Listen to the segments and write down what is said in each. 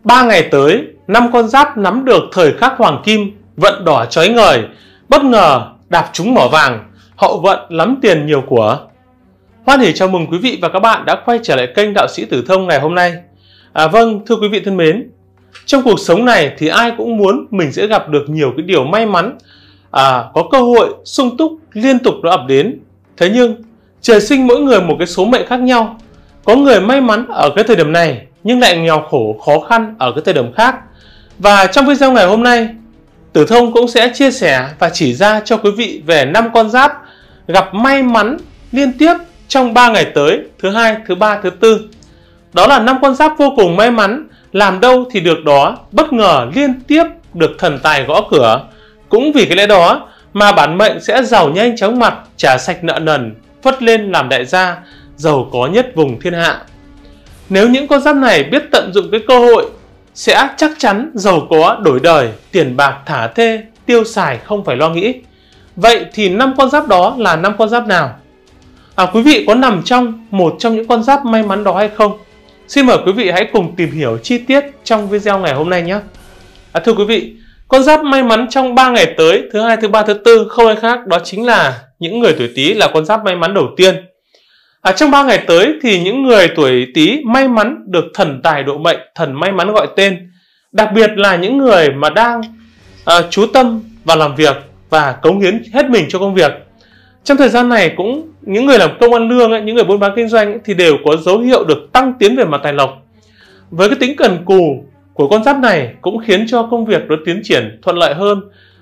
3 ngày tới, 5 con giáp nắm được thời khắc hoàng kim, vận đỏ chói ngời, bất ngờ đạp trúng mỏ vàng, hậu vận lắm tiền nhiều của. Hoan hỉ chào mừng quý vị và các bạn đã quay trở lại kênh Đạo Sĩ Tử Thông ngày hôm nay. Vâng, thưa quý vị thân mến, trong cuộc sống này thì ai cũng muốn mình sẽ gặp được nhiều cái điều may mắn, có cơ hội sung túc liên tục nó ập đến. Thế nhưng trời sinh mỗi người một cái số mệnh khác nhau. Có người may mắn ở cái thời điểm này nhưng lại nghèo khổ khó khăn ở cái thời điểm khác. Và trong video ngày hôm nay, Tử Thông cũng sẽ chia sẻ và chỉ ra cho quý vị về 5 con giáp gặp may mắn liên tiếp trong 3 ngày tới, thứ hai, thứ ba, thứ tư. Đó là 5 con giáp vô cùng may mắn, làm đâu thì được đó, bất ngờ liên tiếp được thần tài gõ cửa. Cũng vì cái lẽ đó mà bản mệnh sẽ giàu nhanh chóng mặt, trả sạch nợ nần, phất lên làm đại gia, giàu có nhất vùng thiên hạ. Nếu những con giáp này biết tận dụng cái cơ hội, sẽ chắc chắn giàu có đổi đời, tiền bạc thả thê, tiêu xài không phải lo nghĩ. Vậy thì 5 con giáp đó là 5 con giáp nào? Quý vị có nằm trong một trong những con giáp may mắn đó hay không? Xin mời quý vị hãy cùng tìm hiểu chi tiết trong video ngày hôm nay nhé. Thưa quý vị, con giáp may mắn trong 3 ngày tới, thứ hai, thứ ba, thứ tư không ai khác đó chính là những người tuổi Tý, là con giáp may mắn đầu tiên. Trong 3 ngày tới thì những người tuổi Tý may mắn được thần tài độ mệnh, thần may mắn gọi tên. Đặc biệt là những người mà đang chú tâm vào làm việc và cống hiến hết mình cho công việc. Trong thời gian này cũng những người làm công ăn lương, những người buôn bán kinh doanh thì đều có dấu hiệu được tăng tiến về mặt tài lộc. Với cái tính cần cù của con giáp này cũng khiến cho công việc nó tiến triển thuận lợi hơn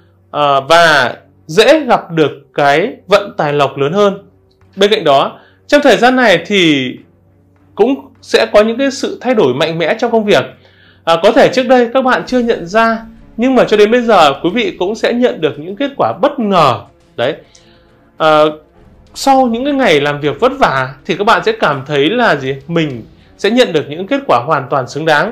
và dễ gặp được cái vận tài lộc lớn hơn. Bên cạnh đó, trong thời gian này thì cũng sẽ có những cái sự thay đổi mạnh mẽ trong công việc. Có thể trước đây các bạn chưa nhận ra, nhưng mà cho đến bây giờ quý vị cũng sẽ nhận được những kết quả bất ngờ. Đấy. Sau những cái ngày làm việc vất vả thì các bạn sẽ cảm thấy là mình sẽ nhận được những kết quả hoàn toàn xứng đáng.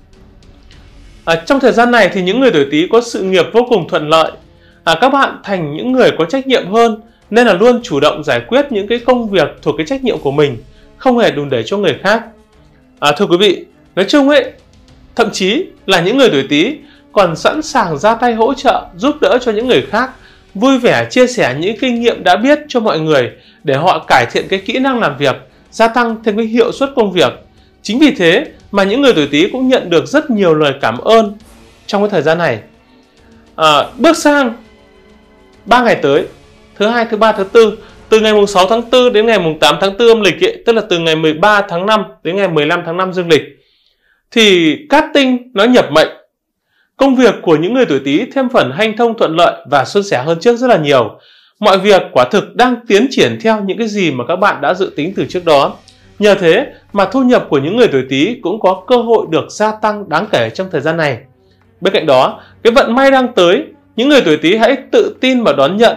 Trong thời gian này thì những người tuổi Tý có sự nghiệp vô cùng thuận lợi. Các bạn thành những người có trách nhiệm hơn, nên là luôn chủ động giải quyết những cái công việc thuộc cái trách nhiệm của mình, không hề đùn đẩy cho người khác. Thưa quý vị, nói chung thậm chí là những người tuổi Tý còn sẵn sàng ra tay hỗ trợ, giúp đỡ cho những người khác, vui vẻ chia sẻ những kinh nghiệm đã biết cho mọi người để họ cải thiện cái kỹ năng làm việc, gia tăng thêm cái hiệu suất công việc. Chính vì thế mà những người tuổi Tý cũng nhận được rất nhiều lời cảm ơn trong cái thời gian này. Bước sang 3 ngày tới, thứ hai, thứ ba, thứ tư, từ ngày 6 tháng 4 đến ngày 8 tháng 4 âm lịch, tức là từ ngày 13 tháng 5 đến ngày 15 tháng 5 dương lịch, thì cát tinh nó nhập mệnh. Công việc của những người tuổi Tý thêm phần hanh thông thuận lợi và suôn sẻ hơn trước rất là nhiều. Mọi việc quả thực đang tiến triển theo những cái gì mà các bạn đã dự tính từ trước đó. Nhờ thế mà thu nhập của những người tuổi Tý cũng có cơ hội được gia tăng đáng kể trong thời gian này. Bên cạnh đó, cái vận may đang tới, những người tuổi Tý hãy tự tin mà đón nhận.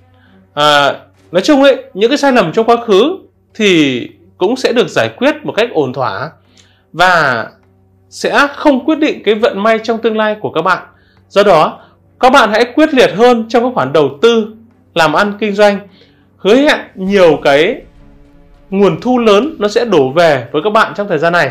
Nói chung những cái sai lầm trong quá khứ thì cũng sẽ được giải quyết một cách ổn thỏa và sẽ không quyết định cái vận may trong tương lai của các bạn. Do đó, các bạn hãy quyết liệt hơn trong các khoản đầu tư, làm ăn kinh doanh. Hứa hẹn nhiều cái nguồn thu lớn nó sẽ đổ về với các bạn trong thời gian này.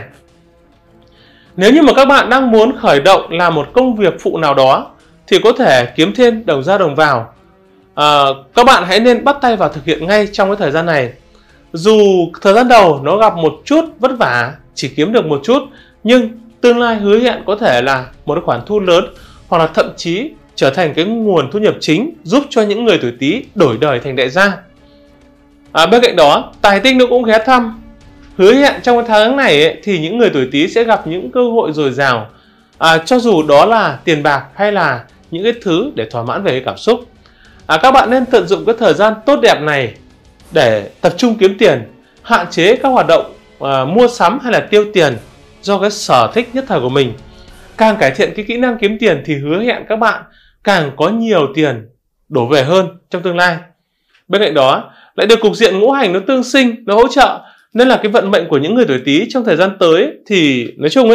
Nếu như mà các bạn đang muốn khởi động làm một công việc phụ nào đó thì có thể kiếm thêm đồng ra đồng vào. Các bạn hãy nên bắt tay vào thực hiện ngay trong cái thời gian này. Dù thời gian đầu nó gặp một chút vất vả, chỉ kiếm được một chút, nhưng tương lai hứa hẹn có thể là một khoản thu lớn, hoặc là thậm chí trở thành cái nguồn thu nhập chính giúp cho những người tuổi Tý đổi đời thành đại gia. Bên cạnh đó, tài tinh nó cũng ghé thăm. Hứa hẹn trong cái tháng này thì những người tuổi Tý sẽ gặp những cơ hội dồi dào, cho dù đó là tiền bạc hay là những cái thứ để thỏa mãn về cái cảm xúc. Các bạn nên tận dụng cái thời gian tốt đẹp này để tập trung kiếm tiền, hạn chế các hoạt động mua sắm hay là tiêu tiền do cái sở thích nhất thời của mình. Càng cải thiện cái kỹ năng kiếm tiền thì hứa hẹn các bạn càng có nhiều tiền đổ về hơn trong tương lai. Bên cạnh đó, lại được cục diện ngũ hành nó tương sinh, nó hỗ trợ, nên là cái vận mệnh của những người tuổi Tý trong thời gian tới thì nói chung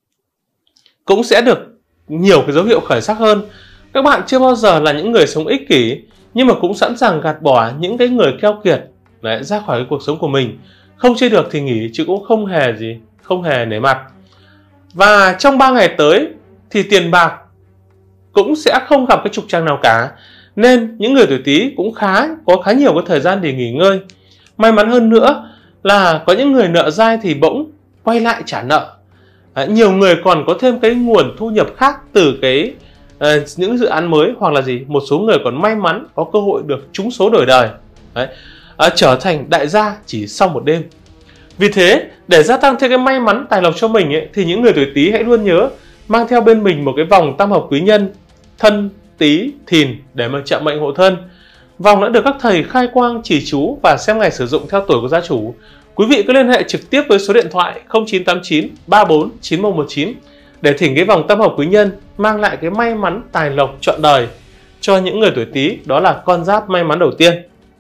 cũng sẽ được nhiều cái dấu hiệu khởi sắc hơn. Các bạn chưa bao giờ là những người sống ích kỷ, nhưng mà cũng sẵn sàng gạt bỏ những cái người keo kiệt ra khỏi cái cuộc sống của mình. Không chơi được thì nghỉ, chứ cũng không hề nể mặt. Và trong 3 ngày tới thì tiền bạc cũng sẽ không gặp cái trục trặc nào cả, nên những người tuổi Tý cũng có khá nhiều cái thời gian để nghỉ ngơi. May mắn hơn nữa là có những người nợ dai thì bỗng quay lại trả nợ. Nhiều người còn có thêm cái nguồn thu nhập khác từ những dự án mới, hoặc là một số người còn may mắn có cơ hội được trúng số đổi đời. Trở thành đại gia chỉ sau một đêm. Vì thế, để gia tăng thêm cái may mắn tài lộc cho mình thì những người tuổi Tý hãy luôn nhớ mang theo bên mình một cái vòng tam hợp quý nhân Thân, Tý, Thìn để mà trợ mệnh hộ thân. Vòng đã được các thầy khai quang chỉ chú và xem ngày sử dụng theo tuổi của gia chủ. Quý vị cứ liên hệ trực tiếp với số điện thoại 0989 34 9119 để thỉnh cái vòng tam hợp quý nhân mang lại cái may mắn tài lộc trọn đời cho những người tuổi Tý, đó là con giáp may mắn đầu tiên.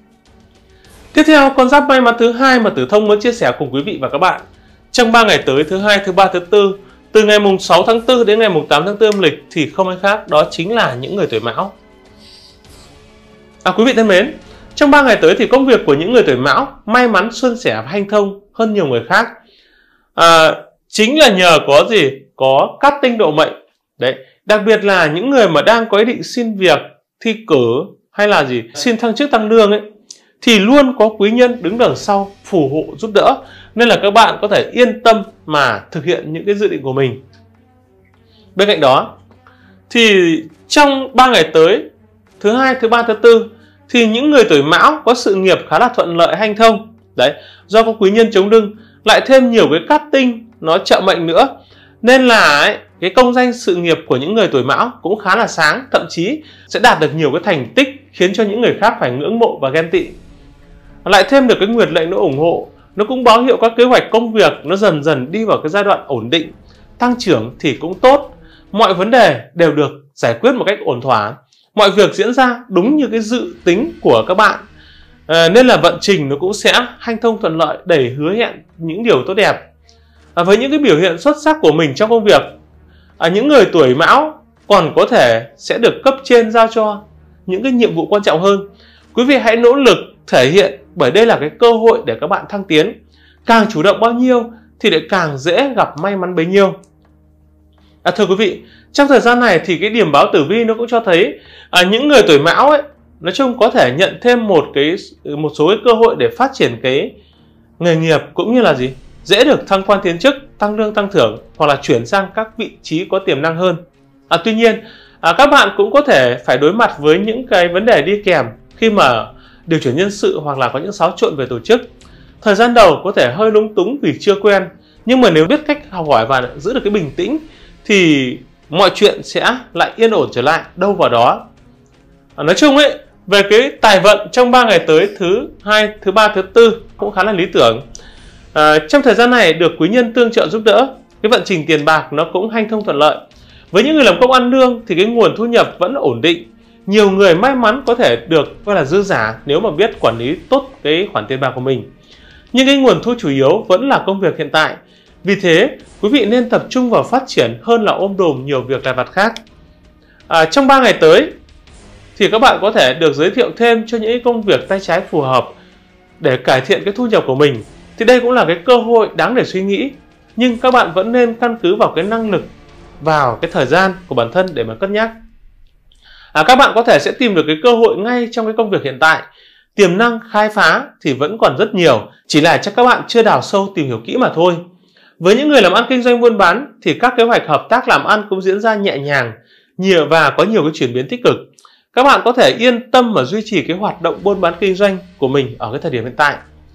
Tiếp theo, con giáp may mắn thứ hai mà Tử Thông muốn chia sẻ cùng quý vị và các bạn trong 3 ngày tới, thứ hai, thứ ba, thứ tư, từ ngày mùng 6 tháng 4 đến ngày mùng 8 tháng 4 âm lịch, thì không ai khác đó chính là những người tuổi Mão. Quý vị thân mến, trong 3 ngày tới thì công việc của những người tuổi Mão may mắn suôn sẻ và hanh thông hơn nhiều người khác. Chính là nhờ có cát tinh độ mệnh. Đấy, đặc biệt là những người mà đang có ý định xin việc, thi cử hay là xin thăng chức tăng lương thì luôn có quý nhân đứng đằng sau phù hộ giúp đỡ, nên là các bạn có thể yên tâm mà thực hiện những cái dự định của mình. Bên cạnh đó thì trong 3 ngày tới, thứ hai, thứ ba, thứ tư, thì những người tuổi Mão có sự nghiệp khá là thuận lợi hanh thông. Đấy, do có quý nhân chống lưng, lại thêm nhiều cái cát tinh nó trợ mệnh nữa, nên là cái công danh sự nghiệp của những người tuổi Mão cũng khá là sáng, thậm chí sẽ đạt được nhiều cái thành tích khiến cho những người khác phải ngưỡng mộ và ghen tị. Lại thêm được cái nguyệt lệnh nó ủng hộ, nó cũng báo hiệu các kế hoạch công việc nó dần dần đi vào cái giai đoạn ổn định, tăng trưởng thì cũng tốt, mọi vấn đề đều được giải quyết một cách ổn thỏa, mọi việc diễn ra đúng như cái dự tính của các bạn, nên là vận trình nó cũng sẽ hanh thông thuận lợi, đầy hứa hẹn những điều tốt đẹp. Với những cái biểu hiện xuất sắc của mình trong công việc, những người tuổi Mão còn có thể sẽ được cấp trên giao cho những cái nhiệm vụ quan trọng hơn. Quý vị hãy nỗ lực thể hiện, bởi đây là cái cơ hội để các bạn thăng tiến. Càng chủ động bao nhiêu thì lại càng dễ gặp may mắn bấy nhiêu. Thưa quý vị, trong thời gian này thì cái điểm báo tử vi nó cũng cho thấy những người tuổi Mão nói chung có thể nhận thêm một số cái cơ hội để phát triển cái nghề nghiệp, cũng như là dễ được thăng quan tiến chức, tăng lương tăng thưởng, hoặc là chuyển sang các vị trí có tiềm năng hơn. Tuy nhiên các bạn cũng có thể phải đối mặt với những cái vấn đề đi kèm khi mà điều chuyển nhân sự, hoặc là có những xáo trộn về tổ chức. Thời gian đầu có thể hơi lúng túng vì chưa quen, nhưng mà nếu biết cách học hỏi và giữ được cái bình tĩnh thì mọi chuyện sẽ lại yên ổn trở lại, đâu vào đó. Nói chung về cái tài vận trong 3 ngày tới, thứ hai, thứ ba, thứ tư cũng khá là lý tưởng. Trong thời gian này được quý nhân tương trợ giúp đỡ, cái vận trình tiền bạc nó cũng hanh thông thuận lợi. Với những người làm công ăn lương thì cái nguồn thu nhập vẫn ổn định. Nhiều người may mắn có thể được gọi là dư giả nếu mà biết quản lý tốt cái khoản tiền bạc của mình. Nhưng cái nguồn thu chủ yếu vẫn là công việc hiện tại. Vì thế, quý vị nên tập trung vào phát triển hơn là ôm đồm nhiều việc lặt vặt khác. Trong 3 ngày tới thì các bạn có thể được giới thiệu thêm cho những công việc tay trái phù hợp để cải thiện cái thu nhập của mình. Thì đây cũng là cái cơ hội đáng để suy nghĩ. Nhưng các bạn vẫn nên căn cứ vào cái năng lực, vào cái thời gian của bản thân để mà cân nhắc. Các bạn có thể sẽ tìm được cái cơ hội ngay trong cái công việc hiện tại. Tiềm năng khai phá thì vẫn còn rất nhiều, chỉ là chắc các bạn chưa đào sâu tìm hiểu kỹ mà thôi. Với những người làm ăn kinh doanh buôn bán thì các kế hoạch hợp tác làm ăn cũng diễn ra nhẹ nhàng, nhiều và có nhiều cái chuyển biến tích cực. Các bạn có thể yên tâm mà duy trì cái hoạt động buôn bán kinh doanh của mình ở cái thời điểm hiện tại.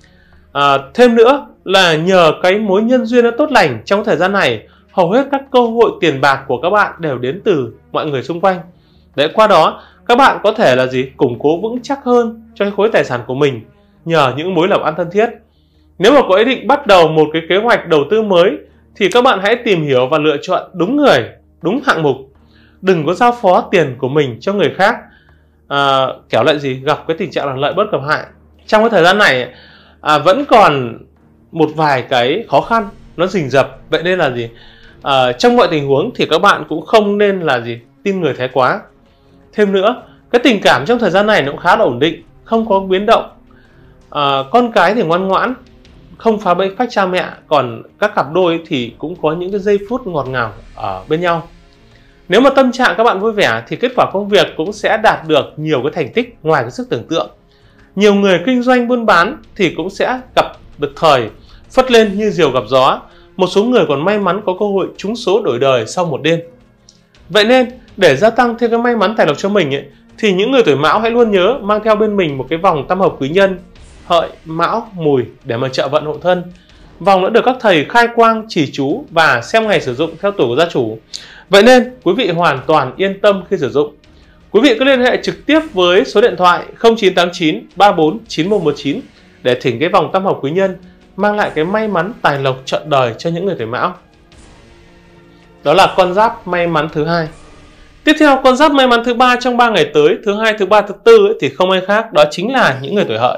Thêm nữa là nhờ cái mối nhân duyên nó tốt lành trong thời gian này, hầu hết các cơ hội tiền bạc của các bạn đều đến từ mọi người xung quanh. Đấy, qua đó các bạn có thể là củng cố vững chắc hơn cho cái khối tài sản của mình nhờ những mối làm ăn thân thiết. Nếu mà có ý định bắt đầu một cái kế hoạch đầu tư mới thì các bạn hãy tìm hiểu và lựa chọn đúng người, đúng hạng mục. Đừng có giao phó tiền của mình cho người khác, kẻo lại gặp cái tình trạng là lợi bất cập hại. Trong cái thời gian này vẫn còn một vài cái khó khăn nó rình rập. Vậy nên là trong mọi tình huống thì các bạn cũng không nên là tin người thái quá. Thêm nữa, cái tình cảm trong thời gian này nó cũng khá là ổn định, không có biến động. Con cái thì ngoan ngoãn, không phá bẫy phách cha mẹ, còn các cặp đôi thì cũng có những cái giây phút ngọt ngào ở bên nhau. Nếu mà tâm trạng các bạn vui vẻ thì kết quả công việc cũng sẽ đạt được nhiều cái thành tích ngoài cái sức tưởng tượng. Nhiều người kinh doanh buôn bán thì cũng sẽ gặp được thời phất lên như diều gặp gió. Một số người còn may mắn có cơ hội trúng số đổi đời sau một đêm. Vậy nên để gia tăng thêm cái may mắn tài lộc cho mình thì những người tuổi Mão hãy luôn nhớ mang theo bên mình một cái vòng tam hợp quý nhân Hợi, Mão, Mùi để mà trợ vận hộ thân. Vòng đã được các thầy khai quang chỉ chú và xem ngày sử dụng theo tuổi của gia chủ. Vậy nên quý vị hoàn toàn yên tâm khi sử dụng. Quý vị cứ liên hệ trực tiếp với số điện thoại 0989 34 9119 để thỉnh cái vòng tam hợp quý nhân mang lại cái may mắn tài lộc trọn đời cho những người tuổi Mão. Đó là con giáp may mắn thứ hai. Tiếp theo, con giáp may mắn thứ ba trong 3 ngày tới, thứ hai, thứ ba, thứ tư thì không ai khác, đó chính là những người tuổi Hợi.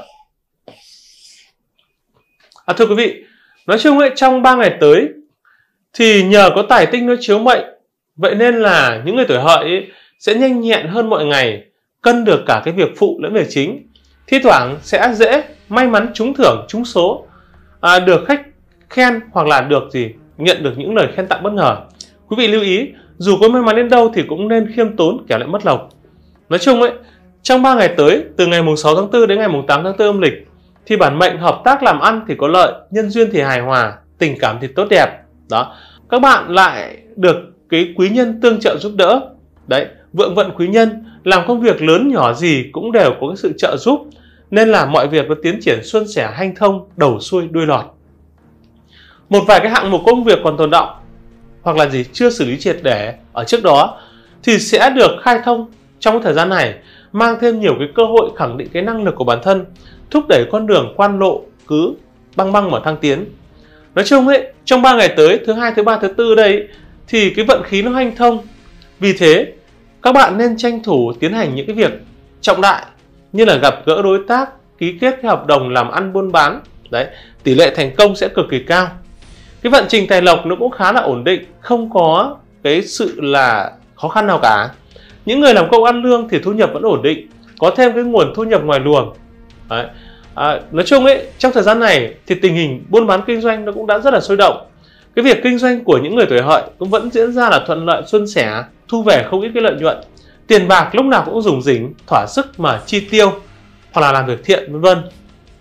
Thưa quý vị, nói chung trong 3 ngày tới thì nhờ có tài tinh nó chiếu mệnh, vậy nên là những người tuổi Hợi sẽ nhanh nhẹn hơn mọi ngày, cân được cả cái việc phụ lẫn việc chính. Thi thoảng sẽ dễ may mắn trúng thưởng, trúng số, được khách khen hoặc là được nhận được những lời khen tặng bất ngờ. Quý vị lưu ý, dù có may mắn đến đâu thì cũng nên khiêm tốn kẻo lại mất lộc. Nói chung trong 3 ngày tới, từ ngày mùng 6 tháng 4 đến ngày mùng 8 tháng 4 âm lịch, thì bản mệnh hợp tác làm ăn thì có lợi, nhân duyên thì hài hòa, tình cảm thì tốt đẹp. Đó, các bạn lại được cái quý nhân tương trợ giúp đỡ. Đấy, vượng vận quý nhân, làm công việc lớn nhỏ gì cũng đều có cái sự trợ giúp, nên là mọi việc nó tiến triển suôn sẻ, hanh thông, đầu xuôi đuôi lọt. Một vài cái hạng mục công việc còn tồn đọng hoặc là chưa xử lý triệt để ở trước đó thì sẽ được khai thông trong thời gian này, mang thêm nhiều cái cơ hội khẳng định cái năng lực của bản thân, thúc đẩy con đường quan lộ cứ băng băng mà thăng tiến. Nói chung trong 3 ngày tới, thứ hai, thứ ba, thứ tư đây thì cái vận khí nó hanh thông. Vì thế các bạn nên tranh thủ tiến hành những cái việc trọng đại như là gặp gỡ đối tác, ký kết cái hợp đồng làm ăn buôn bán. Đấy, tỷ lệ thành công sẽ cực kỳ cao. Cái vận trình tài lộc nó cũng khá là ổn định, không có cái sự là khó khăn nào cả. Những người làm công ăn lương thì thu nhập vẫn ổn định, có thêm cái nguồn thu nhập ngoài luồng. Đấy. Nói chung trong thời gian này thì tình hình buôn bán kinh doanh nó cũng đã rất là sôi động. Cái việc kinh doanh của những người tuổi Hợi cũng vẫn diễn ra là thuận lợi suôn sẻ, thu về không ít cái lợi nhuận. Tiền bạc lúc nào cũng rủng rỉnh, thỏa sức mà chi tiêu hoặc là làm việc thiện vân vân.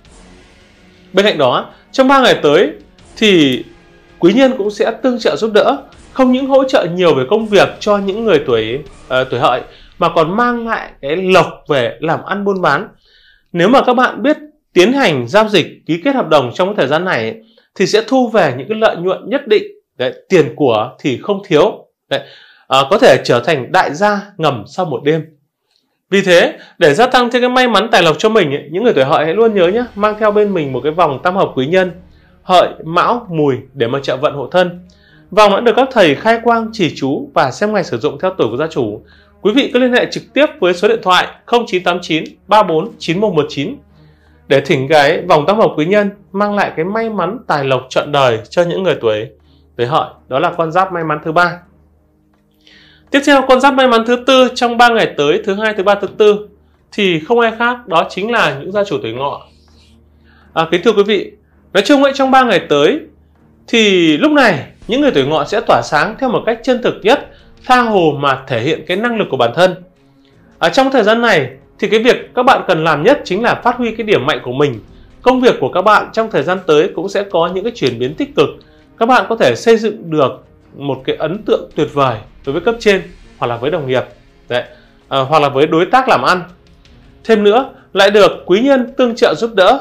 Bên cạnh đó, trong 3 ngày tới thì quý nhân cũng sẽ tương trợ giúp đỡ, không những hỗ trợ nhiều về công việc cho những người tuổi Hợi mà còn mang lại cái lộc về làm ăn buôn bán. Nếu mà các bạn biết tiến hành giao dịch, ký kết hợp đồng trong cái thời gian này thì sẽ thu về những cái lợi nhuận nhất định. Đấy, tiền của thì không thiếu. Đấy, có thể trở thành đại gia ngầm sau một đêm. Vì thế, để gia tăng thêm cái may mắn tài lộc cho mình những người tuổi Hợi hãy luôn nhớ nhé, mang theo bên mình một cái vòng tam hợp quý nhân Hợi, Mão, Mùi để mà trợ vận hộ thân. Vòng đã được các thầy khai quang chỉ chú và xem ngày sử dụng theo tuổi của gia chủ. Quý vị cứ liên hệ trực tiếp với số điện thoại 0989 34 9119 để thỉnh cái vòng tam hợp quý nhân mang lại cái may mắn tài lộc trọn đời cho những người tuổi Hợi. Đó là con giáp may mắn thứ ba. Tiếp theo, con giáp may mắn thứ tư trong 3 ngày tới, thứ hai, thứ ba, thứ tư thì không ai khác, đó chính là những gia chủ tuổi Ngọ. Kính thưa quý vị, nói chung trong 3 ngày tới thì lúc này những người tuổi Ngọ sẽ tỏa sáng theo một cách chân thực nhất, tha hồ mà thể hiện cái năng lực của bản thân. Trong thời gian này thì cái việc các bạn cần làm nhất chính là phát huy cái điểm mạnh của mình. Công việc của các bạn trong thời gian tới cũng sẽ có những cái chuyển biến tích cực. Các bạn có thể xây dựng được một cái ấn tượng tuyệt vời đối với cấp trên hoặc là với đồng nghiệp. Đấy, hoặc là với đối tác làm ăn. Thêm nữa, lại được quý nhân tương trợ giúp đỡ,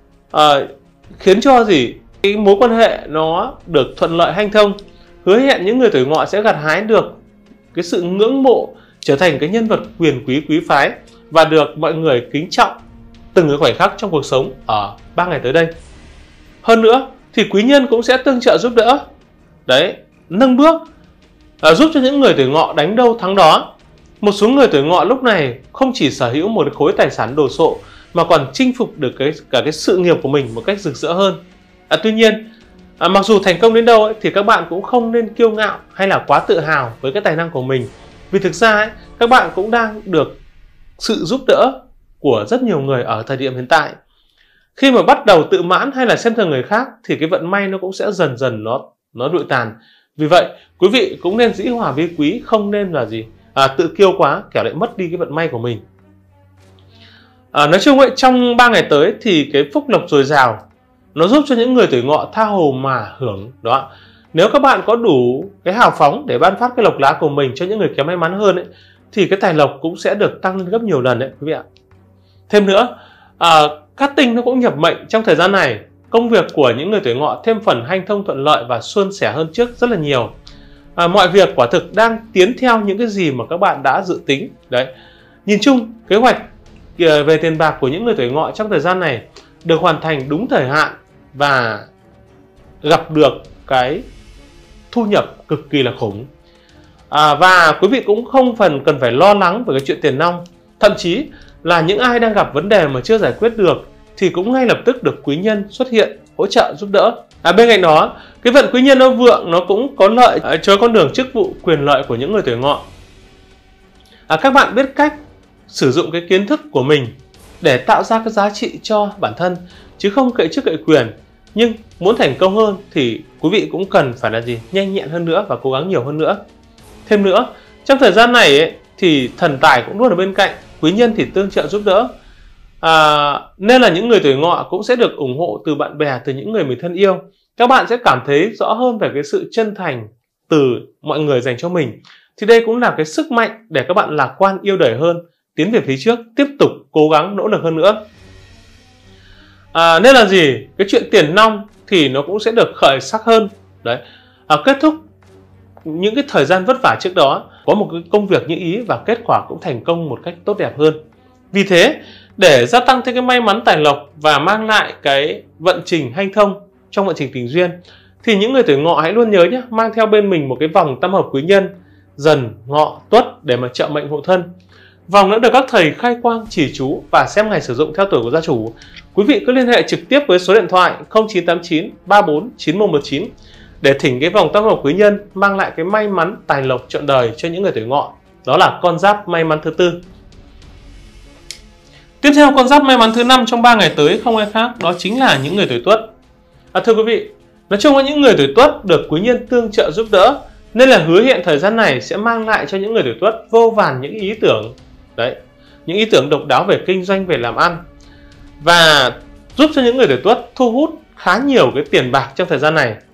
khiến cho cái mối quan hệ nó được thuận lợi hanh thông. Hứa hẹn những người tuổi Ngọ sẽ gặt hái được cái sự ngưỡng mộ, trở thành cái nhân vật quyền quý quý phái và được mọi người kính trọng từng cái khoảnh khắc trong cuộc sống ở 3 ngày tới đây. Hơn nữa thì quý nhân cũng sẽ tương trợ giúp đỡ, đấy, nâng bước, giúp cho những người tuổi Ngọ đánh đâu thắng đó. Một số người tuổi Ngọ lúc này không chỉ sở hữu một khối tài sản đồ sộ mà còn chinh phục được cả cái sự nghiệp của mình một cách rực rỡ hơn. Tuy nhiên, mặc dù thành công đến đâu thì các bạn cũng không nên kiêu ngạo hay là quá tự hào với cái tài năng của mình. Vì thực ra các bạn cũng đang được sự giúp đỡ của rất nhiều người ở thời điểm hiện tại. Khi mà bắt đầu tự mãn hay là xem thường người khác thì cái vận may nó cũng sẽ dần dần nó lụi tàn. Vì vậy quý vị cũng nên dĩ hòa vi quý, không nên là tự kiêu quá, kẻo lại mất đi cái vận may của mình. Nói chung ấy, trong 3 ngày tới thì cái phúc lộc dồi dào nó giúp cho những người tuổi Ngọ tha hồ mà hưởng đó. Nếu các bạn có đủ cái hào phóng để ban phát cái lộc lá của mình cho những người kém may mắn hơn ấy, thì cái tài lộc cũng sẽ được tăng lên gấp nhiều lần đấy quý vị ạ. Thêm nữa, cát tinh nó cũng nhập mệnh trong thời gian này. Công việc của những người tuổi Ngọ thêm phần hanh thông thuận lợi và suôn sẻ hơn trước rất là nhiều. Mọi việc quả thực đang tiến theo những cái gì mà các bạn đã dự tính đấy. Nhìn chung, kế hoạch về tiền bạc của những người tuổi Ngọ trong thời gian này được hoàn thành đúng thời hạn và gặp được cái thu nhập cực kỳ là khủng. Và quý vị cũng không cần phải lo lắng về cái chuyện tiền nong. Thậm chí là những ai đang gặp vấn đề mà chưa giải quyết được thì cũng ngay lập tức được quý nhân xuất hiện hỗ trợ giúp đỡ. Bên cạnh đó, cái vận quý nhân nó vượng nó cũng có lợi cho con đường chức vụ quyền lợi của những người tuổi Ngọ. Các bạn biết cách sử dụng cái kiến thức của mình để tạo ra cái giá trị cho bản thân, chứ không cậy chức cậy quyền. Nhưng muốn thành công hơn thì quý vị cũng cần phải là nhanh nhẹn hơn nữa và cố gắng nhiều hơn nữa. Thêm nữa, trong thời gian này ấy, thì thần tài cũng luôn ở bên cạnh, quý nhân thì tương trợ giúp đỡ. Nên là những người tuổi Ngọ cũng sẽ được ủng hộ từ bạn bè, từ những người mình thân yêu. Các bạn sẽ cảm thấy rõ hơn về cái sự chân thành từ mọi người dành cho mình. Thì đây cũng là cái sức mạnh để các bạn lạc quan, yêu đời hơn, tiến về phía trước, tiếp tục cố gắng nỗ lực hơn nữa. Nên là cái chuyện tiền nong thì nó cũng sẽ được khởi sắc hơn đấy. Kết thúc những cái thời gian vất vả trước đó, có một cái công việc như ý và kết quả cũng thành công một cách tốt đẹp hơn. Vì thế, để gia tăng thêm cái may mắn tài lộc và mang lại cái vận trình hanh thông trong vận trình tình duyên, thì những người tuổi Ngọ hãy luôn nhớ nhé, mang theo bên mình một cái vòng tam hợp quý nhân Dần, Ngọ, Tuất để mà trợ mệnh hộ thân. Vòng đã được các thầy khai quang chỉ chú và xem ngày sử dụng theo tuổi của gia chủ. Quý vị cứ liên hệ trực tiếp với số điện thoại 0989 34 9119 để thỉnh cái vòng tam hợp quý nhân mang lại cái may mắn tài lộc trọn đời cho những người tuổi Ngọ. Đó là con giáp may mắn thứ tư. Tiếp theo, con giáp may mắn thứ 5 trong 3 ngày tới không ai khác, đó chính là những người tuổi Tuất. Thưa quý vị, nói chung là những người tuổi Tuất được quý nhân tương trợ giúp đỡ, nên là hứa hẹn thời gian này sẽ mang lại cho những người tuổi Tuất vô vàn những ý tưởng đấy, những ý tưởng độc đáo về kinh doanh, về làm ăn, và giúp cho những người tuổi Tuất thu hút khá nhiều cái tiền bạc trong thời gian này.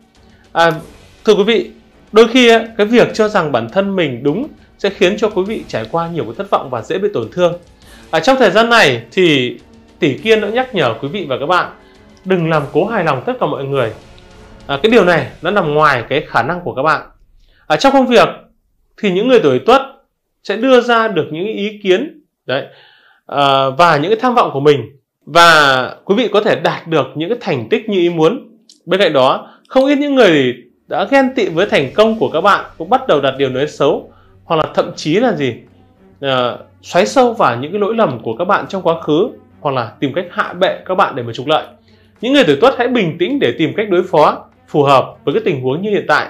Thưa quý vị, đôi khi cái việc cho rằng bản thân mình đúng sẽ khiến cho quý vị trải qua nhiều cái thất vọng và dễ bị tổn thương. Trong thời gian này thì Tỷ Kiên đã nhắc nhở quý vị và các bạn đừng làm cố hài lòng tất cả mọi người. Cái điều này nó nằm ngoài cái khả năng của các bạn. Trong công việc thì những người tuổi Tuất sẽ đưa ra được những ý kiến đấy, và những cái tham vọng của mình, và quý vị có thể đạt được những cái thành tích như ý muốn. Bên cạnh đó, không ít những người đã ghen tị với thành công của các bạn cũng bắt đầu đặt điều nói xấu, hoặc là thậm chí là xoáy sâu vào những cái lỗi lầm của các bạn trong quá khứ, hoặc là tìm cách hạ bệ các bạn để mà trục lợi. Những người tuổi Tuất hãy bình tĩnh để tìm cách đối phó phù hợp với cái tình huống như hiện tại.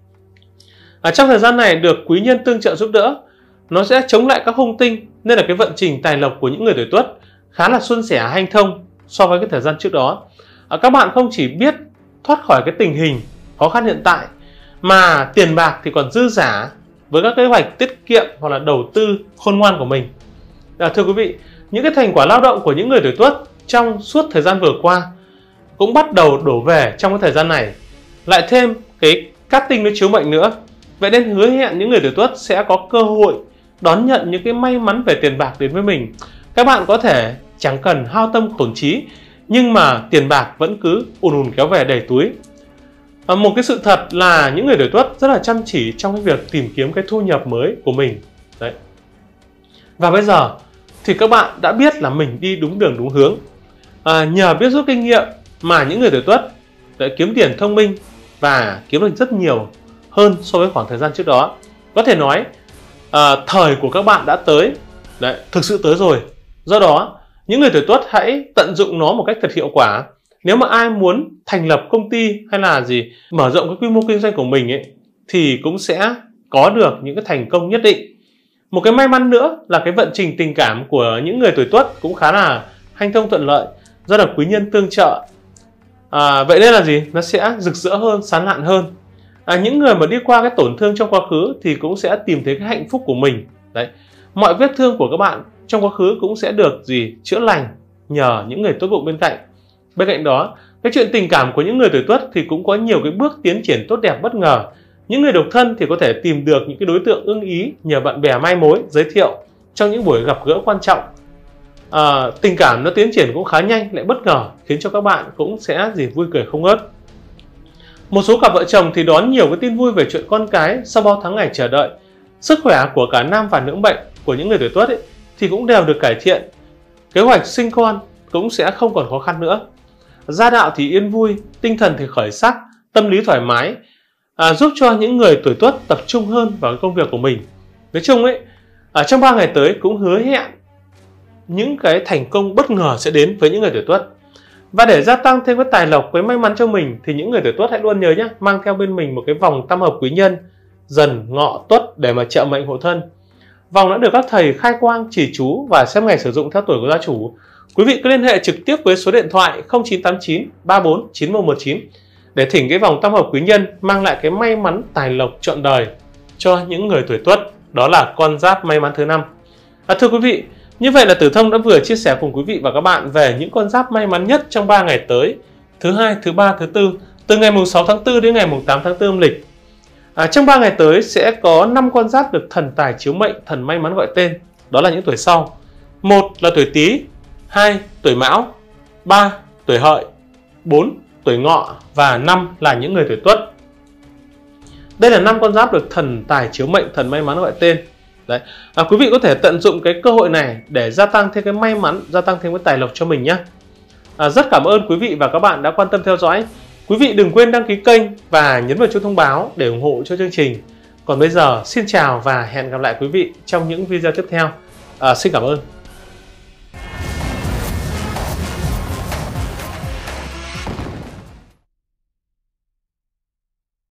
Trong thời gian này được quý nhân tương trợ giúp đỡ, nó sẽ chống lại các hung tinh, nên là cái vận trình tài lộc của những người tuổi Tuất khá là suôn sẻ, hanh thông so với cái thời gian trước đó. Các bạn không chỉ biết thoát khỏi cái tình hình khó khăn hiện tại, mà tiền bạc thì còn dư giả với các kế hoạch tiết kiệm hoặc là đầu tư khôn ngoan của mình. Thưa quý vị, những cái thành quả lao động của những người tuổi Tuất trong suốt thời gian vừa qua cũng bắt đầu đổ về trong cái thời gian này, lại thêm cái cát tinh nó chiếu mệnh nữa. Vậy nên hứa hẹn những người tuổi Tuất sẽ có cơ hội đón nhận những cái may mắn về tiền bạc đến với mình. Các bạn có thể chẳng cần hao tâm tổn trí, nhưng mà tiền bạc vẫn cứ ùn ùn kéo về đầy túi. Một cái sự thật là những người tuổi Tuất rất là chăm chỉ trong cái việc tìm kiếm cái thu nhập mới của mình đấy. Và bây giờ thì các bạn đã biết là mình đi đúng đường đúng hướng. Nhờ biết rút kinh nghiệm mà những người tuổi Tuất đã kiếm tiền thông minh và kiếm được rất nhiều hơn so với khoảng thời gian trước đó. Có thể nói thời của các bạn đã tới đấy, thực sự tới rồi. Do đó những người tuổi Tuất hãy tận dụng nó một cách thật hiệu quả. Nếu mà ai muốn thành lập công ty hay là mở rộng cái quy mô kinh doanh của mình ấy, thì cũng sẽ có được những cái thành công nhất định. Một cái may mắn nữa là cái vận trình tình cảm của những người tuổi Tuất cũng khá là hanh thông thuận lợi. do là quý nhân tương trợ. Vậy nên là gì? Nó sẽ rực rỡ hơn, sáng lạn hơn. Những người mà đi qua cái tổn thương trong quá khứ thì cũng sẽ tìm thấy cái hạnh phúc của mình. Đấy, mọi vết thương của các bạn trong quá khứ cũng sẽ được chữa lành nhờ những người tốt bụng bên cạnh. Bên cạnh đó, cái chuyện tình cảm của những người tuổi Tuất thì cũng có nhiều cái bước tiến triển tốt đẹp bất ngờ. Những người độc thân thì có thể tìm được những cái đối tượng ưng ý nhờ bạn bè mai mối giới thiệu trong những buổi gặp gỡ quan trọng. Tình cảm nó tiến triển cũng khá nhanh, lại bất ngờ, khiến cho các bạn cũng sẽ vui cười không ngớt. Một số cặp vợ chồng thì đón nhiều cái tin vui về chuyện con cái sau bao tháng ngày chờ đợi. Sức khỏe của cả nam và nữ mệnh của những người tuổi Tuất thì cũng đều được cải thiện. Kế hoạch sinh con cũng sẽ không còn khó khăn nữa. Gia đạo thì yên vui, tinh thần thì khởi sắc, tâm lý thoải mái, giúp cho những người tuổi Tuất tập trung hơn vào công việc của mình. Nói chung trong 3 ngày tới cũng hứa hẹn những cái thành công bất ngờ sẽ đến với những người tuổi Tuất. Và để gia tăng thêm cái tài lộc, với may mắn cho mình thì những người tuổi Tuất hãy luôn nhớ nhé, mang theo bên mình một cái vòng tam hợp quý nhân Dần, Ngọ, Tuất để mà trợ mệnh hộ thân. Vòng đã được các thầy khai quang, chỉ chú và xem ngày sử dụng theo tuổi của gia chủ. Quý vị cứ liên hệ trực tiếp với số điện thoại 0989 34 9119 để thỉnh cái vòng tam hợp quý nhân mang lại cái may mắn tài lộc trọn đời cho những người tuổi Tuất. Đó là con giáp may mắn thứ 5. Thưa quý vị, như vậy là Tử Thông đã vừa chia sẻ cùng quý vị và các bạn về những con giáp may mắn nhất trong 3 ngày tới, thứ Hai, thứ Ba, thứ Tư, từ ngày 6 tháng 4 đến ngày 8 tháng 4 âm lịch. Trong 3 ngày tới sẽ có 5 con giáp được thần tài chiếu mệnh, thần may mắn gọi tên. Đó là những tuổi sau: 1 là tuổi Tý, 2 tuổi Mão, 3 tuổi Hợi, 4 tuổi Ngọ và 5 là những người tuổi Tuất. Đây là 5 con giáp được thần tài chiếu mệnh, thần may mắn gọi tên. Đấy. Quý vị có thể tận dụng cái cơ hội này để gia tăng thêm cái may mắn, gia tăng thêm cái tài lộc cho mình nhé. Rất cảm ơn quý vị và các bạn đã quan tâm theo dõi. Quý vị đừng quên đăng ký kênh và nhấn vào chuông thông báo để ủng hộ cho chương trình. Còn bây giờ xin chào và hẹn gặp lại quý vị trong những video tiếp theo. Xin cảm ơn.